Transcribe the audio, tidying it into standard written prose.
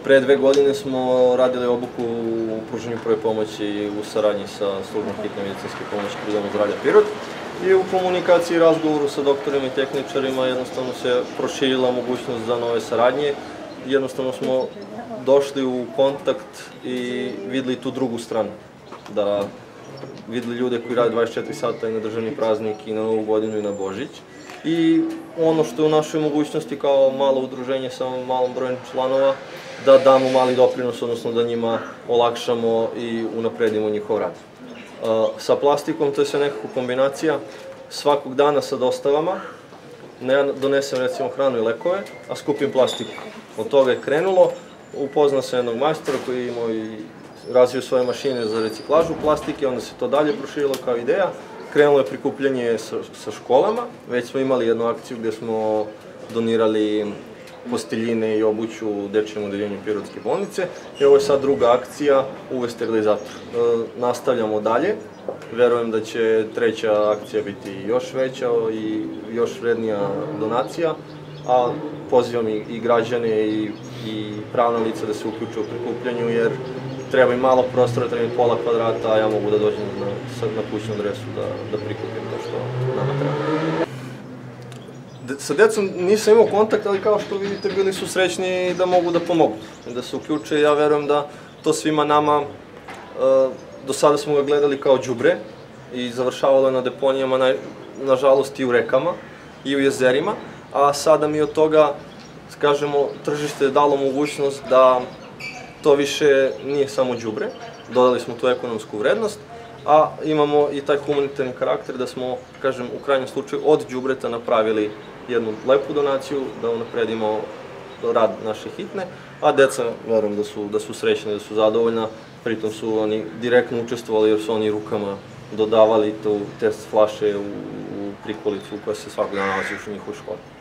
Pre 2 godine smo radili obuku u pružanju prve pomoći u saradnji sa službom hitne medicinske pomoći pri Domu zdravlja Pirot i u komunikaciji i razgovoru sa doktorima i tehničarima jednostavno se proširila mogućnost za nove saradnje. Jednostavno smo došli u kontakt i videli tu drugu stranu, da videli ljude koji rade 24 sata i na državni praznik i na Novu godinu i na Božić. I ono što je u našoj mogućnosti kao malo udruženje sa malom brojem članova, da damo mali doprinos, odnosno da njima olakšamo i unapredimo njihov rad. Sa plastikom to je sve nekako kombinacija svakog dana sa dostavama. Ja donesem recimo hranu i lekove, a skupim plastiku. Od toga je krenulo, upoznao sam jednog majstora koji je imao i razvio svoje mašine za reciklažu plastike, onda se to dalje proširilo kao ideja. Krenulo je prikupljanje sa školama, već smo imali jednu akciju gde smo donirali posteljine i obuću u dečijem odeljenju Pirotske bolnice i ovo je sad druga akcija, uvez sterilizator. Nastavljamo dalje, verujem da će treća akcija biti još veća i još vrednija donacija, a pozivam i građane i pravna lica da se uključuju u prikupljanju jer treba i malo prostora, treba i pola kvadrata, a ja mogu da dođem na kućnu adresu da prikupim to što nama treba. Sa decom nisam imao kontakt, ali kao što vidite bili su srećni da mogu da pomogu, da se uključe. Ja verujem da to svima nama, do sada smo ga gledali kao đubre i završavalo je na deponijama, nažalost i u rekama i u jezerima, a sada mi od toga, kažemo, tržište je dalo mogućnost da to više nije samo đubre, dodali smo tu ekonomsku vrednost, a imamo i taj humanitarni karakter da smo, kažem, u krajnjem slučaju od đubreta napravili jednu lepu donaciju, da unapredimo rad naše hitne, a deca, verujem da su srećni, da su zadovoljna, pritom su oni direktno učestvovali jer su oni rukama dodavali te flaše u prikolicu koja se svakog dana nalazi u njihovoj školi.